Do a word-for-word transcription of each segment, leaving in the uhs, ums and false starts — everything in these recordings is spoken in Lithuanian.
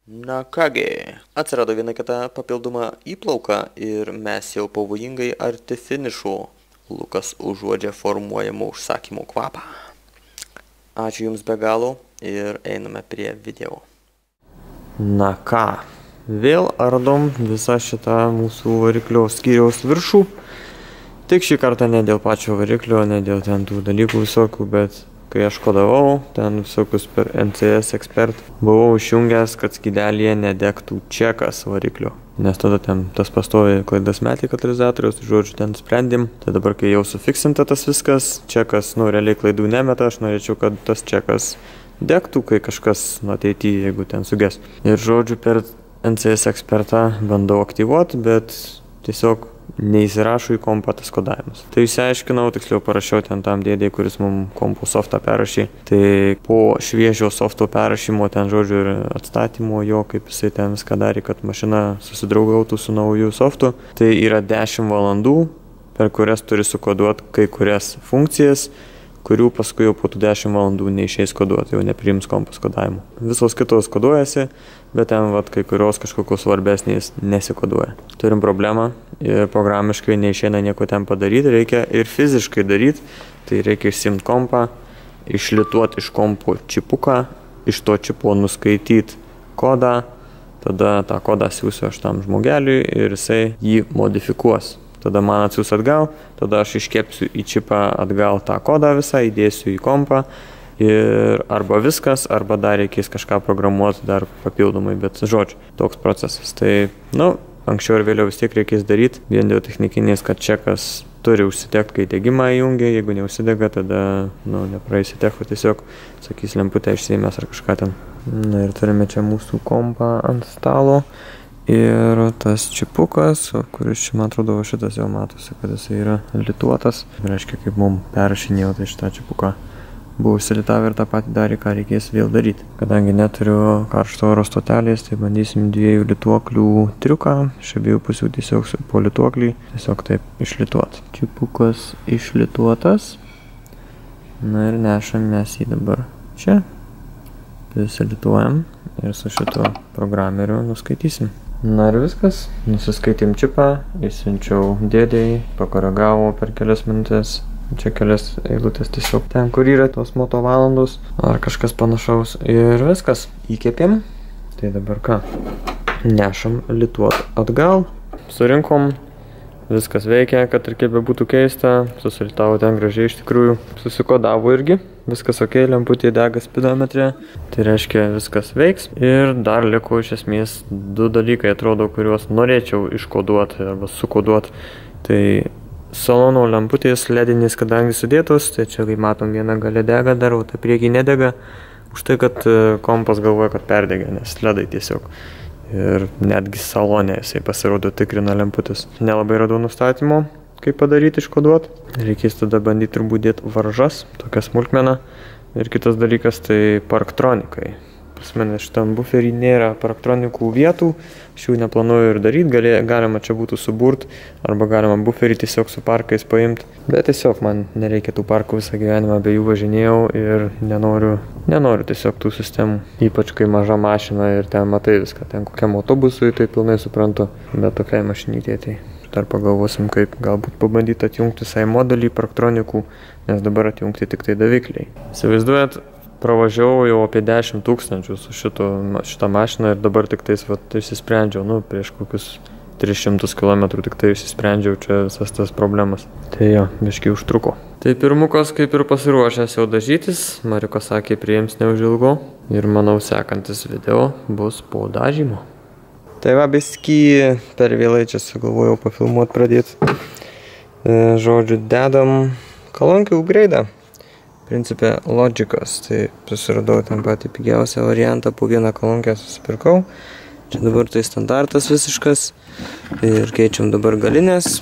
Na kągi, atsirado viena kita papildoma įplauka ir mes jau pavojingai arti finišų. Lukas užuodžia formuojamų užsakymų kvapą. Ačiū Jums be galo ir einame prie video. Na ką, vėl ardom visą šitą mūsų variklio skyriaus viršų. Tik šį kartą ne dėl pačio variklio, ne dėl ten tų dalykų visokių, bet kai aš kodavau, ten visokius per N C S Expert, buvau išjungęs, kad skydelėje nedegtų čekas variklio. Nes tada ten tas pastoviai klaidas metė katalizatoriaus, žodžiu, ten sprendėm. Tai dabar, kai jau sufiksinta tas viskas, čekas, nu, realiai klaidų nemeta, aš norėčiau, kad tas čekas degtų, kai kažkas, nu, ateityje, jeigu ten suges. Ir žodžiu, per N C S Expertą bandau aktyvuoti, bet tiesiog neįsirašo į kompą tas kodavimas. Tai išsiaiškinau, tiksliau parašiau ten tam dėdėjai, kuris mums kompų softą perrašė. Tai po šviežio softo perrašymo, ten žodžiu ir atstatymo jo, kaip jisai ten viską darė, kad mašina susidraugautų su nauju softu, tai yra dešimt valandų, per kurias turi sukoduoti kai kurias funkcijas, kurių paskui jau po tų dešimt valandų neišeis koduoti, jau nepriims kompas kodavimo. Visos kitos koduojasi, bet ten vat, kai kurios kažkokios svarbesnės nesikoduoja. Turim problemą ir programiškai neišeina nieko ten padaryti, reikia ir fiziškai daryti, tai reikia išsiimti kompą, išlituoti iš kompo čipuką, iš to čipo nuskaityti kodą, tada tą kodą siūsiu aš tam žmogeliui ir jisai jį modifikuos. Tada man atsiūs atgal, tada aš iškepsiu į čipą atgal tą kodą visą, įdėsiu į kompą ir arba viskas, arba dar reikės kažką programuoti dar papildomai, bet žodžiu, toks procesas. Tai, nu, anksčiau ir vėliau vis tiek reikės daryti, vien dėl technikinės, kad čekas turi užsidegti, kai degimą įjungia, jeigu neužsidega, tada, nu, nepraeisi techų, tiesiog, sakys, lemputę išsiėmęs ar kažką ten. Na ir turime čia mūsų kompą ant stalo. Ir tas čipukas, kuris čia, man atrodo, šitas jau matosi, kad jis yra lituotas. Reiškia, kaip mums perrašinėjau, tai šitą čipuką buvo užsilitavę ir tą patį darė, ką reikės vėl daryti. Kadangi neturiu karšto oro stotelės, tai bandysim dviejų lituoklių triuką. Iš abiejų pusių tiesiog po lituoklį, tiesiog taip išlituot. Čipukas išlituotas. Na ir nešam mes jį dabar čia. Prisilituojam ir su šito programeriu nuskaitysim. Na ir viskas, nusiskaitėm čipą, išsiunčiau dėdėjai, pakoregavo per kelias minutės, čia kelias eilutės tiesiog ten, kur yra tos moto valandos ar kažkas panašaus ir viskas, įkėpėm, tai dabar ką, nešam lituot atgal, surinkom, viskas veikia, kad ir kaip bebūtų keista, susilitavo ten gražiai iš tikrųjų, susikodavo irgi. Viskas ok, lemputė dega spidometrė, tai reiškia viskas veiks. Ir dar liko iš esmės du dalykai, atrodo, kuriuos norėčiau iškoduoti arba sukoduoti. Tai salono lemputės ledinės, kadangi sudėtos, tai čia kaip matom viena gale dega dar, o ta priekį nedega. Už tai, kad kompas galvoja, kad perdega, nes ledai tiesiog. Ir netgi salone jisai pasirodo tikrina lemputės. Nelabai radau nustatymo, kaip padaryti iškoduoti. Reikės tada bandyti turbūt dėti varžas, tokia smulkmena. Ir kitas dalykas tai parktronikai. Pas mane šitam buferį nėra parktronikų vietų, aš jų neplanuoju ir daryti, Gali, galima čia būtų suburt, arba galima buferį tiesiog su parkais paimti. Bet tiesiog man nereikia tų parkų visą gyvenimą, be jų važinėjau ir nenoriu, nenoriu tiesiog tų sistemų. Ypač kai maža mašina ir ten matai viską, ten kokiam autobusui, tai pilnai suprantu, bet tokiai mašinytė tai. Dar pagalvosim, kaip galbūt pabandyti atjungti visai modelį parktronikų, nes dabar atjungti tik tai davikliai. Įsivaizduojat, pravažiavau jau apie dešimt tūkstančių su šito, šitą mašiną ir dabar tik tais vat, išsisprendžiau, nu, prieš kokius tris šimtus kilometrų tik tai išsisprendžiau čia visas tas problemas. Tai jo, biškai užtruko. Tai pirmukas kaip ir pasiruošęs jau dažytis, Mariukas sakė, priims neužilgo ir manau sekantis video bus po dažymo. Tai va, biskį per vėlai čia sugalvojau pafilmuot pradėti. E, žodžiu, dedam kolonkių upgrade'ą. Principė Logicas, tai susiradau ten patį pigiausią variantą, po vieną kolonkę susipirkau. Čia dabar tai standartas visiškas ir keičiam dabar galinės.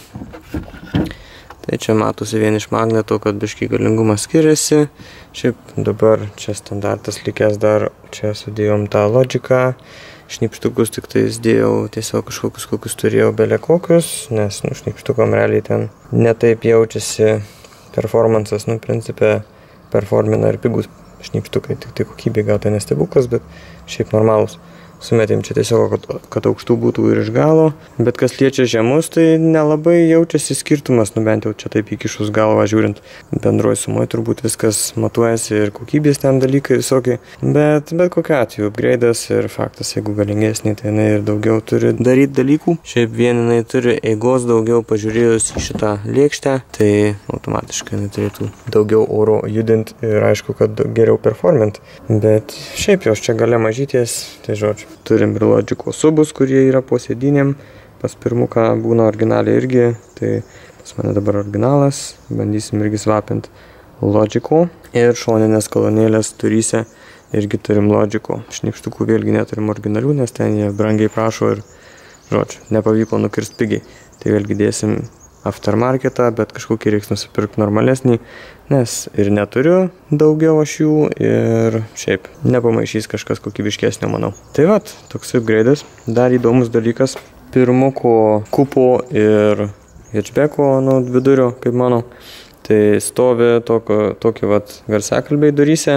Tai čia matosi vien iš magneto, kad biškai galingumas skiriasi. Šiaip dabar čia standartas likęs dar, čia sudėjom tą Logicą. Šnipštukus tik tai dėjau tiesiog kažkokius, kokius turėjau belė kokius, nes nu, šnipštukam realiai ten netaip jaučiasi performances, nu, principė performina ir pigus šnipštukai, tik tai kokybė gal tai nestebuklas, bet šiaip normalus. sumetėm čia tiesiog, kad, kad aukštų būtų ir iš galo, bet kas liečia žemus, tai nelabai jaučiasi skirtumas, nu bent jau čia taip įkišus galvą žiūrint. Bendroji sumoje turbūt viskas matuojasi ir kokybės ten dalykai visokie, bet bet kokiu atveju upgrade'as ir faktas, jeigu galingesnė, tai jinai ir daugiau turi daryti dalykų. Šiaip vien jinai turi eigos daugiau, pažiūrėjus į šitą lėkštę, tai automatiškai jinai turėtų daugiau oro judinti ir aišku, kad geriau performint, bet šiaip jos čia gale mažytės, tai žodžiu. Turim ir Logico subus, kurie yra po sėdynėm. Pas pirmuką būna originaliai irgi, tai pas mane dabar originalas. Bandysim irgi svapinti Logico. Ir šoninės kolonėlės turyse irgi turim Logico. Šnipštukų vėlgi neturim originalių, nes ten jie brangiai prašo ir, žodžiu, nepavyko nukirst pigiai. Tai vėlgi dėsim aftermarketą, bet kažkokį reiks nusipirkti normalesnį, nes ir neturiu daugiau aš jų ir šiaip nepamaišys kažkas kokybiškesnio, manau. Tai vat, toks upgrade'as. Dar įdomus dalykas, pirmuko kupo ir hatchbacko nu, vidurio, kaip manau, tai stovi tokio, tokie vat garsiakalbiai duryse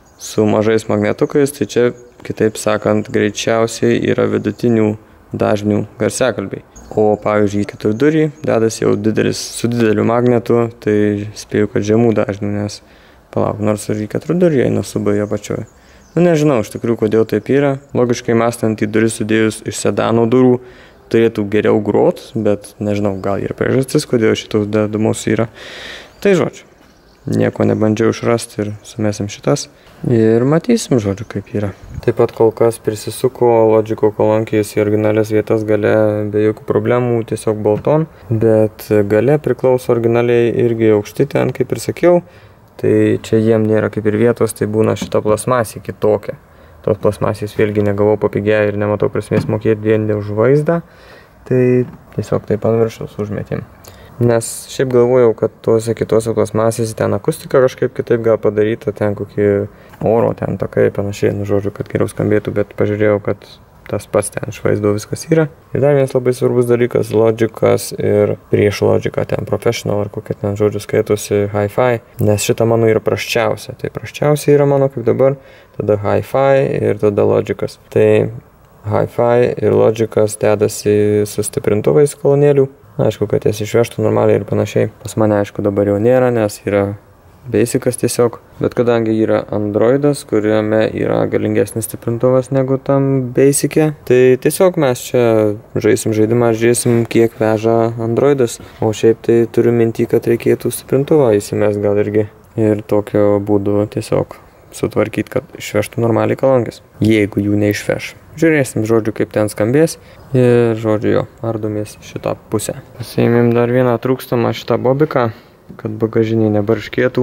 su mažais magnetukais, tai čia, kitaip sakant, greičiausiai yra vidutinių dažnių garsiakalbiai. O pavyzdžiui, keturdurį dedas jau didelis, su dideliu magnetu, tai spėju, kad žemų dažnių, nes palauk, nors ir į keturdurį eina subai apačioje. Nu nežinau, iš tikrųjų, kodėl taip yra. Logiškai mąstant, į duris sudėjus iš sedano durų turėtų geriau grot, bet nežinau, gal ir priežastis, kodėl šitos dedamos yra. Tai žodžiu, nieko nebandžiau išrasti ir sumesim šitas. Ir matysim, žodžiu, kaip yra. Taip pat kol kas prisisuko Logico kolonkijas į originalias vietas gale be jokių problemų, tiesiog bolton. Bet gale priklauso originaliai irgi aukšti ten, kaip ir sakiau. Tai čia jiem nėra kaip ir vietos, tai būna šita plasmasė kitokia. Tos plasmasės vėlgi negavau papigiai ir nematau prasmės mokėti vien už vaizdą. Tai tiesiog taip ant viršaus užmetėm. Nes šiaip galvojau, kad tuose kitose plasmasėse ten akustika kažkaip kitaip gal padaryta, ten kokį oro, ten takai, panašiai, nu žodžiu, kad geriau skambėtų, bet pažiūrėjau, kad tas pats ten iš vaizdo viskas yra. Ir dar vienas labai svarbus dalykas, Logicas ir prieš Logicą ten Professional ar kokia ten žodžiu skaitosi Hi-Fi, nes šita mano yra prasčiausia. Tai prasčiausia yra mano kaip dabar, tada Hi-Fi ir tada Logicas. Tai Hi-Fi ir Logicas dedasi su stiprintuvais kolonėlių. Aišku, kad jas išvežtų normaliai ir panašiai. Pas mane, aišku, dabar jau nėra, nes yra basicas tiesiog. Bet kadangi yra Androidas, kuriame yra galingesnis stiprintuvas negu tam basic'e, tai tiesiog mes čia žaisim žaidimą, žiūrėsim, kiek veža Androidas. O šiaip tai turiu mintį, kad reikėtų stiprintuvą įsimest gal irgi. Ir tokiu būdu tiesiog sutvarkyti, kad išvežtų normaliai kolonkės. Jeigu jų neišveš. Žiūrėsim, žodžiu, kaip ten skambės ir, žodžiu, jo, ardomės šitą pusę. Pasiėmėm dar vieną trūkstamą šitą bobiką, kad bagažiniai nebarškėtų.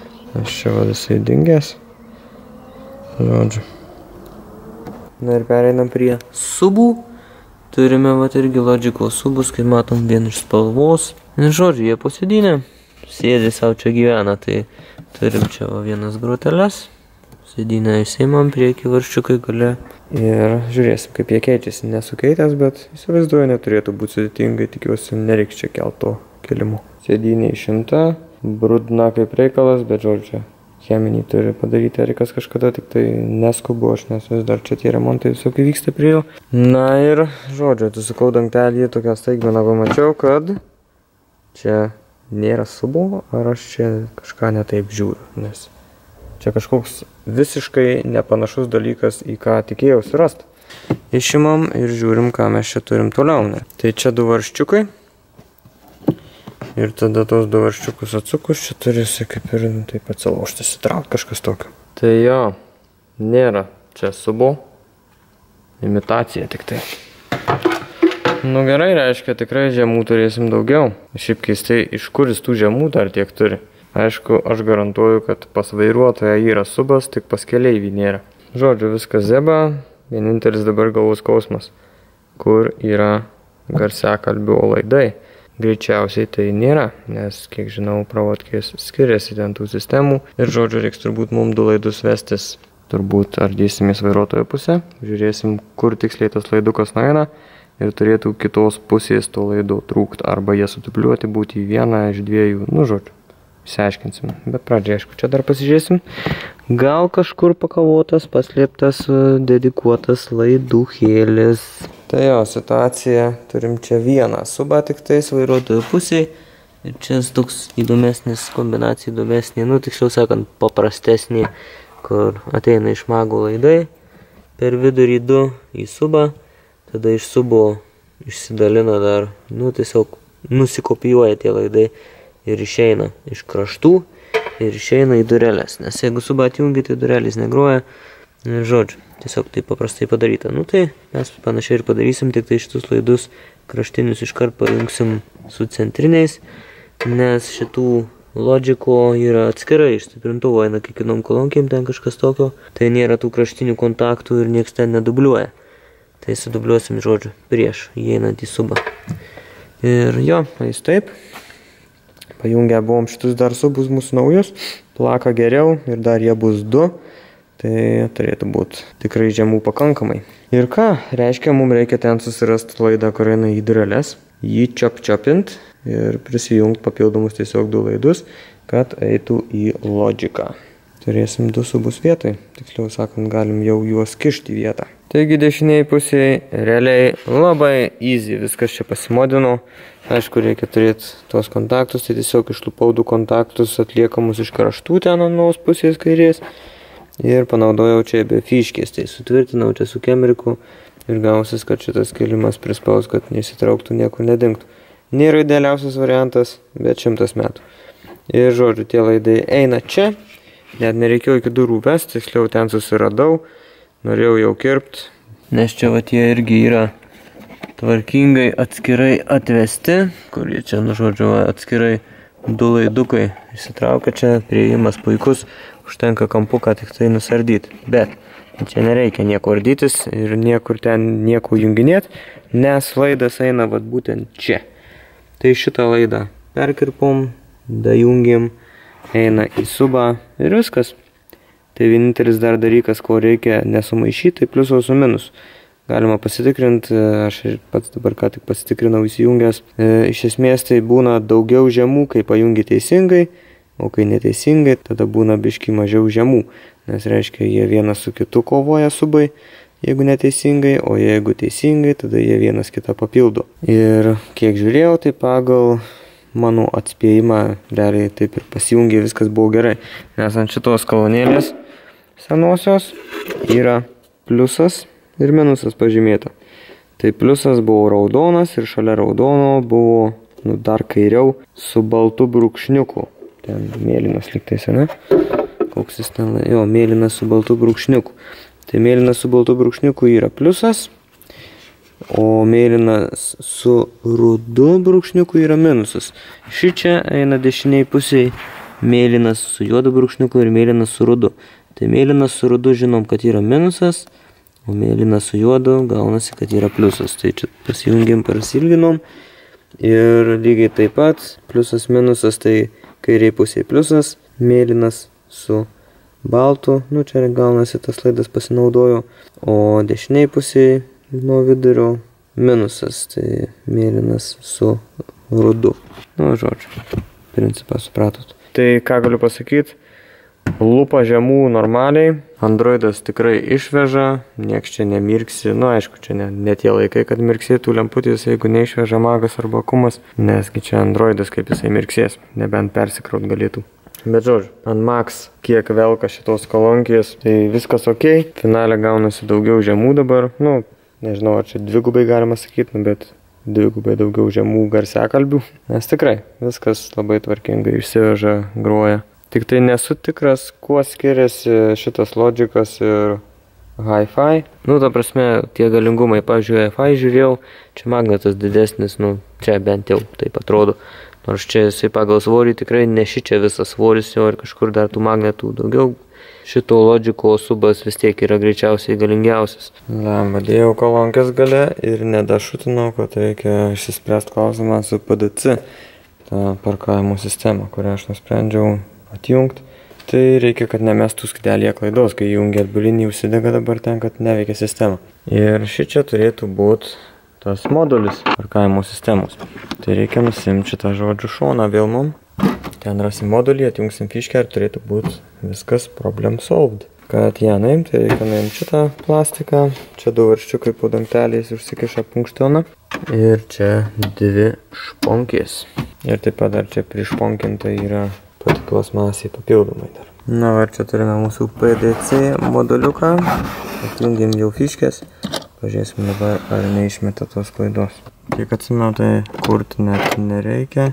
Aš čia vadasai dingęs. Žodžiu. Na ir pereinam prie subų. Turime vat irgi Logico subus, kaip matom, vien iš spalvos. Ir, žodžiu, jie posėdinė. Sėdi savo čia gyvena, tai turim čia va vienas groteles. Sėdynę išsiimam, priekį varščiukai gale. Ir žiūrėsim, kaip jie keičiasi. Nesukeitęs, bet įsivaizduoju, neturėtų būti sudėtingai, tikiuosi, nereiks čia kelto kelimo. Sėdynė išimta, brudna kaip reikalas, bet žodžiu, cheminį turi padaryti Erikas kažkada, tik tai neskubu aš, nes vis dar čia tie remontai visokie vyksta prie jo. Na ir, žodžiu, atsisukau dangtelį, tokią staigmeną pamačiau, kad čia nėra subo, ar aš čia kažką netaip žiūriu, nes čia kažkoks visiškai nepanašus dalykas, į ką tikėjausi rasti. Išimam ir žiūrim, ką mes čia turim toliau. Ne? Tai čia du varščiukai. Ir tada tos du varščiukus atsukus, čia turisi kaip ir taip atsilaužti, sitraukti kažkas tokio. Tai jo, nėra čia subo. Imitacija tik tai. Nu gerai, reiškia, tikrai žemų turėsim daugiau. Šiaip keistai, iš kur jis tų žemų dar tiek turi. Aišku, aš garantuoju, kad pas vairuotoją yra subas, tik pas keleivį nėra. Žodžiu, viskas zeba, vienintelis dabar galvos skausmas, kur yra garsiakalbių laidai. Greičiausiai tai nėra, nes, kiek žinau, pravotkės skiriasi ten tų sistemų. Ir žodžiu, reiks turbūt mums du laidus vestis. Turbūt ardėsimės vairuotojo pusę, žiūrėsim, kur tiksliai tas laidukas nueina. Ir turėtų kitos pusės to laido trūkti, arba jie sutupliuoti būti į vieną iš dviejų, nu žodžiu. Išsiaiškinsim. Bet pradžiai, aišku, čia dar pasižiūrėsim. Gal kažkur pakavotas, paslėptas, dedikuotas laiduhėlis. Tai jo, situacija. Turim čia vieną subą tik tais vairuotojo pusėj. Ir čia toks įdomesnis, kombinacija įdomesnė, nu tiksliau sakant, paprastesnė, kur ateina iš magų laidai. Per vidurį du į subą. Tada iš subo išsidalina dar, nu tiesiog nusikopijuoja tie laidai ir išeina iš kraštų ir išeina į dureles. Nes jeigu subą atjungi, tai durelės negroja. Ir žodžiu, tiesiog tai paprastai padaryta. Nu tai mes panašiai ir padarysim, tik tai šitus laidus kraštinius iškart pajungsim su centriniais, nes šitų Logiko yra atskirai iš stiprintuvo, eina kiekvienom kolonkėm, ten kažkas tokio. Tai nėra tų kraštinių kontaktų ir nieks ten nedubliuoja. Tai sudubliuosim, žodžiu, prieš įeinant į subą. Ir jo, jis taip. Pajungę buvom šitus dar subus mūsų naujus. Plaka geriau ir dar jie bus du. Tai turėtų būti tikrai žemų pakankamai. Ir ką, reiškia, mums reikia ten susirasti laidą, kur eina į dureles. Jį čiop-čiopint ir prisijungt papildomus tiesiog du laidus, kad eitų į Logiką. Turėsim du subus vietoj. Tiksliau sakant, galim jau juos kišti į vietą. Taigi dešiniai pusėje realiai labai easy viskas čia pasimodino. Aišku, reikia turėti tuos kontaktus, tai tiesiog išlupau du kontaktus atliekamus iš kraštų ten anos pusės kairės. Ir panaudojau čia be fiškės, tai sutvirtinau čia su kemeriku ir gausis, kad šitas kelimas prispaus, kad nesitrauktų, niekur nedingtų. Nėra idealiausias variantas, bet šimtas metų. Ir žodžiu, tie laidai eina čia, net nereikėjo iki durų vesti, tiksliau ten susiradau. Norėjau jau kirpt, nes čia vat jie irgi yra tvarkingai atskirai atvesti, kur jie čia, nu žodžiu, atskirai du laidukai įsitraukia čia, priėjimas puikus, užtenka kampuką tik tai nusardyti. Bet čia nereikia nieko ardytis ir niekur ten nieko junginėti, nes laidas eina vat būtent čia. Tai šitą laidą perkirpom, dajungėm, eina į subą ir viskas. Tai vienintelis dar dalykas, ko reikia nesumaišyti, tai pliuso su minus. Galima pasitikrinti, aš ir pats dabar ką tik pasitikrinau įsijungęs. E, iš esmės tai būna daugiau žemų, kai pajungi teisingai, o kai neteisingai, tada būna biški mažiau žemų. Nes reiškia, jie vienas su kitu kovoja subai, jeigu neteisingai, o jeigu teisingai, tada jie vienas kitą papildo. Ir kiek žiūrėjau, tai pagal mano atspėjimą realiai taip ir pasijungė, viskas buvo gerai. Nes ant šitos kolonėlės senosios yra pliusas ir minusas pažymėta. Tai pliusas buvo raudonas ir šalia raudono buvo, nu, dar kairiau su baltu brūkšniuku. Ten mėlynas liktais, ne? Koks jis ten, jo, mėlynas su baltu brūkšniuku. Tai mėlynas su baltu brūkšniuku yra pliusas, o mėlynas su rudu brūkšniuku yra minusas. Ši čia eina dešiniai pusiai mėlynas su juodu brūkšniuku ir mėlynas su rudu. Tai mėlynas su rudu žinom, kad yra minusas, o mėlynas su juodu gaunasi, kad yra pliusas. Tai čia pasijungėm, prasilginom. Ir lygiai taip pat pliusas minusas, tai kairiai pusiai pliusas, mėlynas su baltu. Nu čia gaunasi tas laidas pasinaudojo. O dešiniai pusiai nuo vidurio minusas, tai mėlynas su rudu. Nu, žodžiu, principą supratot. Tai ką galiu pasakyti? Lupa žemų normaliai, Androidas tikrai išveža, nieks čia nemirksi, nu aišku, čia ne, ne tie laikai, kad mirksėtų lemputės, jeigu neišveža magas arba akumas, nesgi čia Androidas kaip jisai mirksės, nebent persikraut galėtų. Bet žodžiu, ant max kiek velka šitos kolonkės, tai viskas ok, finale gaunasi daugiau žemų dabar, nu, nežinau, ar čia dvigubai galima sakyti, nu, bet dvigubai daugiau žemų garsiakalbių, nes tikrai viskas labai tvarkingai išsiveža, groja. Tik tai nesu tikras, kuo skiriasi šitas Logicas ir Hi-Fi. Nu, ta prasme, tie galingumai, pavyzdžiui, Hi-Fi žiūrėjau, čia magnetas didesnis, nu, čia bent jau taip atrodo. Nors čia jisai pagal svorį tikrai neši čia visas svoris jo ir kažkur dar tų magnetų daugiau. Šito Logico subas vis tiek yra greičiausiai galingiausias. Lemba, dėjau kolonkės gale ir nedašutinau, kad reikia išsispręsti klausimą su P D C, tą parkavimo sistemą, kurią aš nusprendžiau atjungti. Tai reikia, kad nemestų skydelėje klaidos, kai jungia atbulinį užsidega dabar ten, kad neveikia sistema. Ir ši čia turėtų būti tas modulis parkavimo sistemos. Tai reikia nusimti šitą žodžių šoną vėl mum. Ten rasim modulį, atjungsim fiškę ir turėtų būti viskas problem solved. Kad ją nuimti, tai reikia nuimti šitą plastiką. Čia du varščiukai po dangteliais užsikiša punkštelną. Ir čia dvi šponkės. Ir taip pat dar čia prišponkinta yra patiklos masė papildomai dar. Na, va, čia turime mūsų P D C moduliuką. Atjungiam jau fiškės. Pažiūrėsim dabar, ar neišmeta tos klaidos. Kiek atsimenu, tai kurti net nereikia.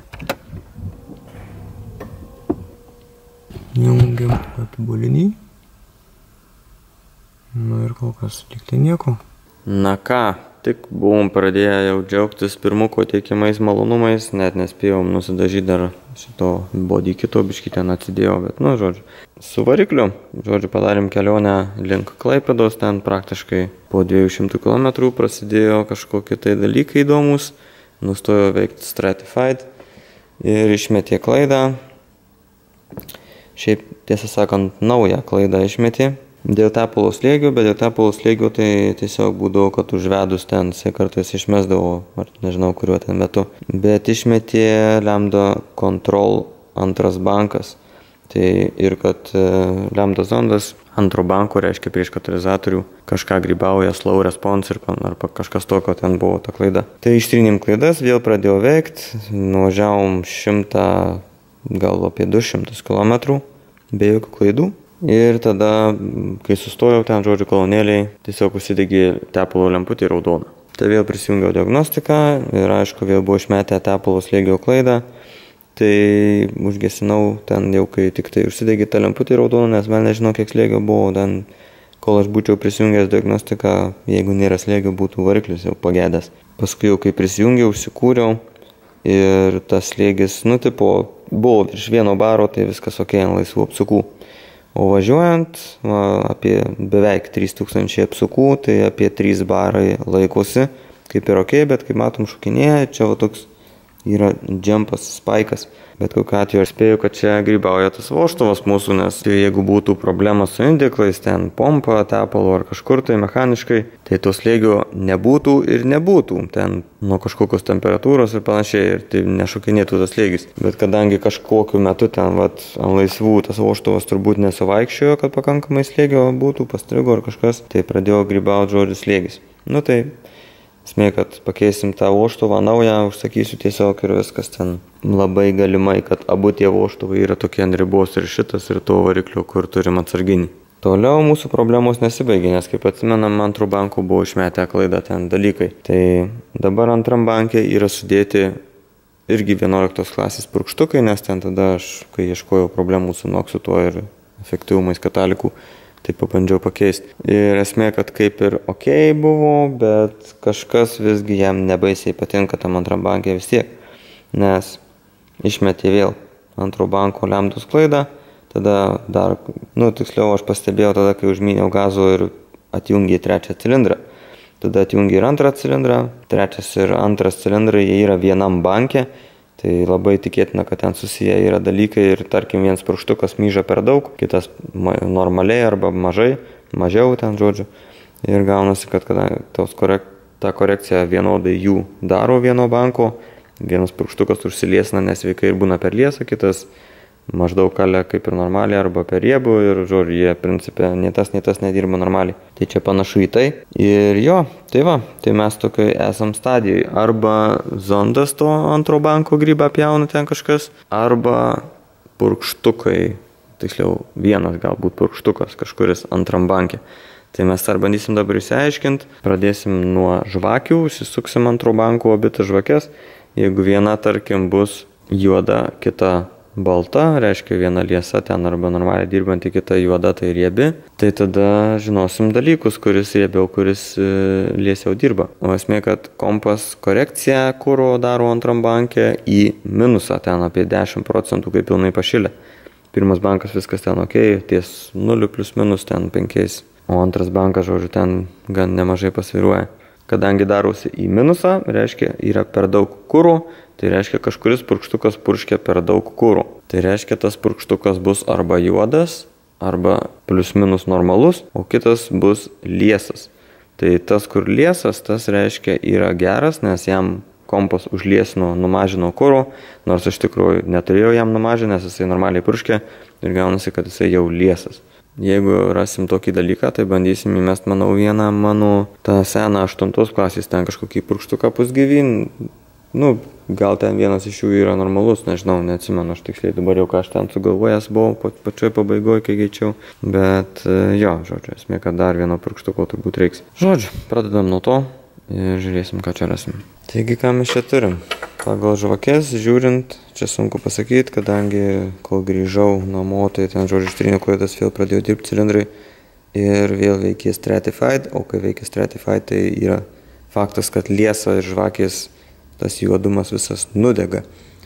Jungiam atbulinį. Nu ir kol kas liktai nieko. Na ką, tik buvom pradėję jau džiaugtis pirmuko teikiamais malonumais, net nespėjom nusidažyti dar šito body kito, biškį ten atsidėjau, bet nu, žodžiu. Su varikliu, žodžiu, padarėm kelionę link Klaipėdos, ten praktiškai po dviejų šimtų kilometrų prasidėjo kažkokie tai dalykai įdomus, nustojo veikti Stratified ir išmetė klaidą. Šiaip, tiesą sakant, naują klaidą išmetė. Dėl tepalo slėgio, bet dėl tepalo slėgio tai tiesiog būdavo, kad užvedus ten, jisai kartais išmesdavo, ar nežinau kuriuo ten metu. Bet išmetė Lambda Control antras bankas. Tai ir kad Lambda zondas antro banko, reiškia prieš katalizatorių, kažką grybauja, slow response ir arba kažkas tokio ten buvo ta klaida. Tai ištrynim klaidas, vėl pradėjo veikti, nuvažiavom šimtą, gal apie du šimtus kilometrų, be jokių klaidų. Ir tada, kai sustojau ten, žodžiu, kolonėliai, tiesiog užsidegė tepalo lemputė raudona. Tai vėl prisijungiau diagnostiką ir aišku, vėl buvo išmetę tepalo slėgio klaidą. Tai užgesinau ten jau, kai tik tai užsidegė ta lemputė raudona, nes man nežinau, kiek slėgio buvo. Ten, kol aš būčiau prisijungęs diagnostiką, jeigu nėra slėgio, būtų variklis jau pagedęs. Paskui jau, kai prisijungiau, užsikūriau ir tas slėgis, nu, tipo, buvo virš vieno baro, tai viskas ok, ant laisvų apsukų. O važiuojant, va, apie beveik trys tūkstančiai apsukų, tai apie trys barai laikosi, kaip ir ok, bet kaip matom šokinėja, čia va toks yra džempas, spaikas. Bet kokiu atveju aš spėju, kad čia grybauja tas vožtuvas mūsų, nes jeigu būtų problema su indiklais, ten pompa, tepalo ar kažkur tai mechaniškai, tai to slėgio nebūtų ir nebūtų ten nuo kažkokios temperatūros ir panašiai, ir tai nešokinėtų tas slėgis. Bet kadangi kažkokiu metu ten vat, ant laisvų tas vožtuvas turbūt nesuvaikščiojo, kad pakankamai slėgio būtų, pastrigo ar kažkas, tai pradėjo grybauti žodžiu slėgis. Nu tai esmė, kad pakeisim tą vožtuvą naują, užsakysiu tiesiog ir viskas ten. Labai galimai, kad abu tie vožtuvai yra tokie ant ribos ir šitas ir to variklio, kur turim atsarginį. Toliau mūsų problemos nesibaigė, nes kaip atsimenam, antrų bankų buvo išmetę klaidą ten dalykai. Tai dabar antram banke yra sudėti irgi vienuoliktos klasės purkštukai, nes ten tada aš, kai ieškojau problemų su noksu tuo ir efektyvumais katalikų, tai pabandžiau pakeisti. Ir esmė, kad kaip ir ok buvo, bet kažkas visgi jam nebaisiai patinka tam antram bankė vis tiek. Nes išmetė vėl antro banko Lambdos klaidą, tada dar, nu tiksliau aš pastebėjau tada, kai užmyniau gazo ir atjungė trečią cilindrą. Tada atjungė ir antrą cilindrą, trečias ir antras cilindrai, jie yra vienam banke. Tai labai tikėtina, kad ten susiję yra dalykai ir tarkim vienas purkštukas myža per daug, kitas normaliai arba mažai, mažiau ten žodžiu. Ir gaunasi, kad tos korek, ta korekcija vienodai jų daro vieno banko, vienas purkštukas užsiliesna nesveikai ir būna per liesą, kitas maždaug kalia kaip ir normaliai arba per riebų ir žodžiu, jie principė nei tas, nei tas nedirba normaliai. Tai čia panašu į tai. Ir jo, tai va, tai mes tokioj esam stadijai. Arba zondas to antro banko grybą pjauna ten kažkas, arba purkštukai, tiksliau vienas galbūt purkštukas kažkuris antram banke. Tai mes dar bandysim dabar išsiaiškinti, pradėsim nuo žvakių, užsisuksim antro banko abi tas žvakes. Jeigu viena, tarkim, bus juoda, kita balta, reiškia viena liesa ten arba normaliai dirbanti, kita juoda, tai riebi, tai tada žinosim dalykus, kuris riebiau, kuris e, liesiau dirba. O esmė, kad kompas korekciją kuro daro antram banke į minusą, ten apie dešimt procentų, kai pilnai pašilę. Pirmas bankas viskas ten ok, ties nuliu plus minus ten penkiais, o antras bankas, žodžiu, ten gan nemažai pasviruoja. Kadangi darosi į minusą, reiškia yra per daug kuro, tai reiškia kažkuris purkštukas purškia per daug kuro. Tai reiškia tas purkštukas bus arba juodas, arba plius minus normalus, o kitas bus liesas. Tai tas, kur liesas, tas reiškia yra geras, nes jam kompas užliesino, numažino kuro, nors iš tikrųjų neturėjau jam numažinti, nes jisai normaliai purškė ir gaunasi, kad jisai jau liesas. Jeigu rasim tokį dalyką, tai bandysim įmest, manau, vieną mano tą seną aštuntos klasės, ten kažkokį purkštuką pusgyvyn. Nu, gal ten vienas iš jų yra normalus, nežinau, neatsimenu, aš tiksliai dabar jau ką aš ten sugalvojęs buvau pa, pačioj pabaigoje, kai greičiau. Bet jo, žodžiu, esmė, kad dar vieno purkštuko turbūt reiks. Žodžiu, pradedam nuo to ir žiūrėsim, ką čia rasim. Taigi, ką mes čia turim? Pagal žvakes žiūrint, čia sunku pasakyti, kadangi kol grįžau namo, tai ten, žodžiu, ištryniau klaidas, vėl pradėjau dirbti cilindrai ir vėl veikė Stratified, o kai veikia Stratified, tai yra faktas, kad liesa ir žvakės tas juodumas visas nudega.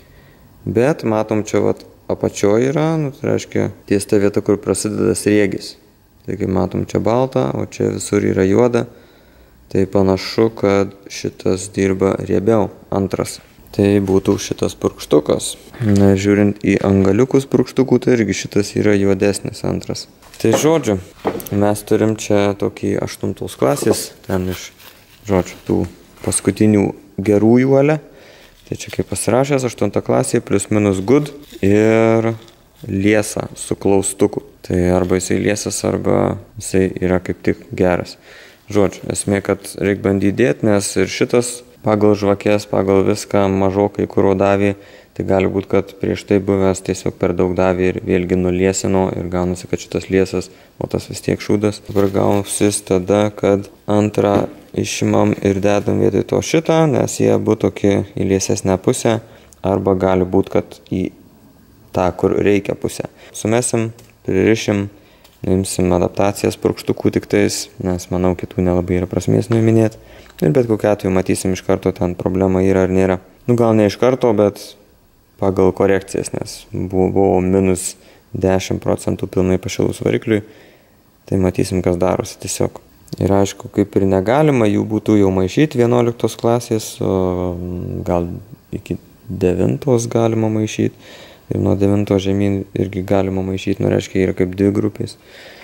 Bet matom, čia vat apačioje yra, nu, tai reiškia ties ta vieta, kur prasideda sriegis. Taigi matom, čia balta, o čia visur yra juoda. Tai panašu, kad šitas dirba riebiau, antras. Tai būtų šitas purkštukas. Na, žiūrint į angaliukus purkštukų, tai irgi šitas yra juodesnis antras. Tai žodžiu, mes turim čia tokį aštuntos klasės, ten iš, žodžiu, tų paskutinių gerųjų ale. Tai čia kaip pasirašęs, aštunta klasė, plus minus good ir liesa su klaustuku. Tai arba jisai liesas, arba jisai yra kaip tik geras. Žodžiu, esmė, kad reikia bandyti dėti, nes ir šitas pagal žvakės, pagal viską mažokai kuro davė. Tai gali būti, kad prieš tai buvęs tiesiog per daug davė ir vėlgi nuliesino ir gaunasi, kad šitas liesas, o tas vis tiek šūdas. Dabar gausis tada, kad antrą išimam ir dedam vietoj to šitą, nes jie abu tokie į liesesnę pusę, arba gali būti, kad į tą, kur reikia pusę. Sumesim, pririšim, nuimsim adaptacijas purkštukų tik tais, nes manau, kitų nelabai yra prasmės nuiminėti. Ir bet kokiu atveju matysim iš karto, ten problema yra ar nėra. Nu gal ne iš karto, bet pagal korekcijas, nes buvo minus dešimt procentų pilnai pašilus varikliui, tai matysim, kas darosi tiesiog. Ir aišku, kaip ir negalima jų būtų jau maišyti vienuoliktos klasės, o gal iki devintos galima maišyti. Ir nuo devintos žemyn irgi galima maišyti, nu reiškia, yra kaip dvi grupės.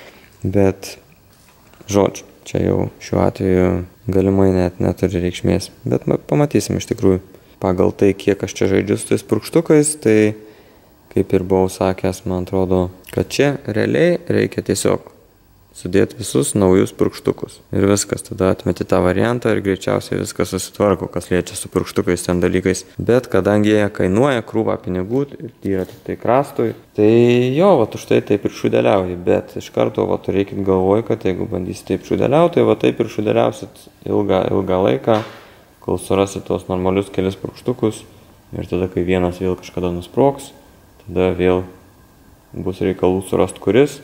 Bet, žodžiu, čia jau šiuo atveju galimai net neturi reikšmės. Bet pamatysim iš tikrųjų. Pagal tai, kiek aš čia žaidžiu su tais purkštukais, tai kaip ir buvau sakęs, man atrodo, kad čia realiai reikia tiesiog sudėti visus naujus purkštukus. Ir viskas, tada atmeti tą variantą ir greičiausiai viskas susitvarko, kas liečia su purkštukais ten dalykais. Bet kadangi jie kainuoja krūvą pinigų, tai yra tik tai krastui, tai jo, va, už tai taip ir šudeliauji. Bet iš karto, va, turėkit galvoj, kad jeigu bandysite taip šudeliauti, tai va taip ir šudeliausit ilgą, ilgą laiką, kol surasit tos normalius kelis purkštukus. Ir tada, kai vienas vėl kažkada nusproks, tada vėl bus reikalų surast kuris.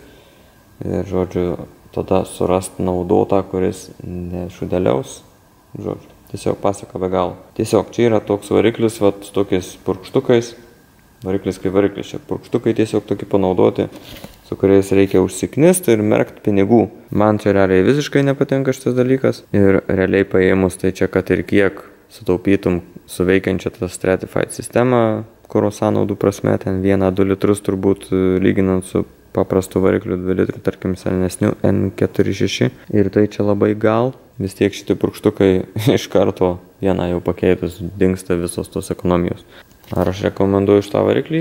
Ir, žodžiu, tada surast naudotą, kuris nešudeliaus. Žodžiu, tiesiog pasaka be galo. Tiesiog čia yra toks variklis, vat, su tokiais purkštukais. Variklis kaip variklis, čia purkštukai tiesiog tokie panaudoti, su kuriais reikia užsiknisti ir merkti pinigų. Man čia realiai visiškai nepatinka šitas dalykas. Ir realiai paėmus, tai čia, kad ir kiek sutaupytum suveikiančią tą Stratified sistemą, kuro sąnaudų prasme, ten vieną du litrus turbūt lyginant su paprastų variklių dvi litrų, tarkim, senesnių N keturi šeši. Ir tai čia labai gal, vis tiek šitie purkštukai iš karto vieną jau pakeitus dingsta visos tos ekonomijos. Ar aš rekomenduoju šitą variklį?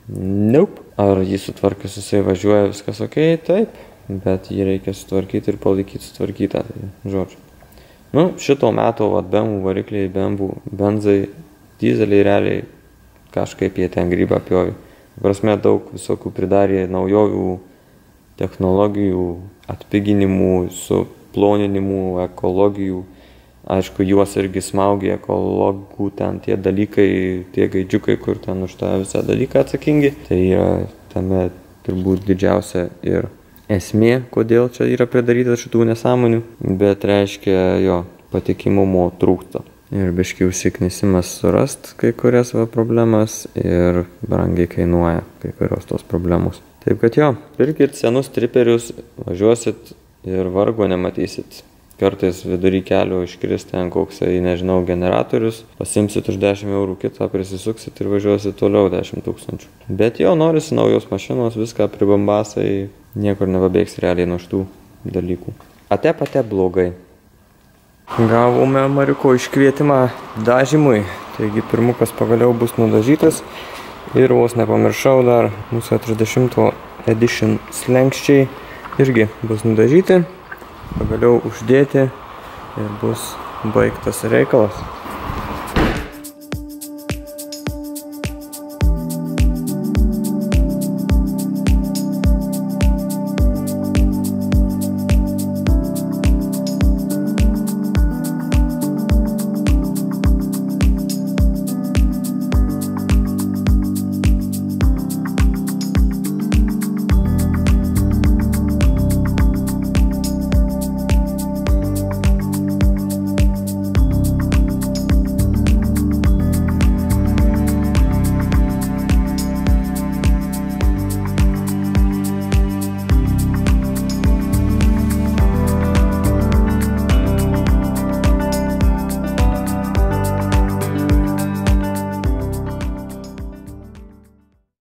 Nope. Ar jį sutvarkius jisai važiuoja viskas ok? Taip. Bet jį reikia sutvarkyti ir palaikyti sutvarkytą. Tai, žodžiu. Nu, šito meto vat, B M W varikliai, B M W benzai, dizeliai realiai kažkaip jie ten grybą pjovė. Prasme, daug visokių pridarė naujovių, technologijų, atpiginimų, suploninimų, ekologijų. Aišku, juos irgi smaugia ekologų ten tie dalykai, tie gaidžiukai, kur ten už tą visą dalyką atsakingi. Tai yra tame turbūt didžiausia ir esmė, kodėl čia yra pridaryta šitų nesąmonių. Bet reiškia, jo, patikimumo trūksta. Ir biškiai užsiknisimas surast kai kurias va problemas ir brangiai kainuoja kai kurios tos problemos. Taip kad jo, pirkit senus triperius, važiuosit ir vargo nematysit. Kartais vidury kelio iškris ten koksai, nežinau, generatorius, pasimsit už dešimt eurų kitą, prisisuksit ir važiuosit toliau dešimt tūkstančių. Bet jo, norisi naujos mašinos, viską pribambasai, niekur nebabėgs realiai nuo šitų dalykų. Ate pate blogai. Gavome Mariko iškvietimą dažymui, Taigi pirmukas pagaliau bus nudažytas ir vos nepamiršau dar mūsų trisdešimto edition slenkščiai irgi bus nudažyti, pagaliau uždėti ir bus baigtas reikalas.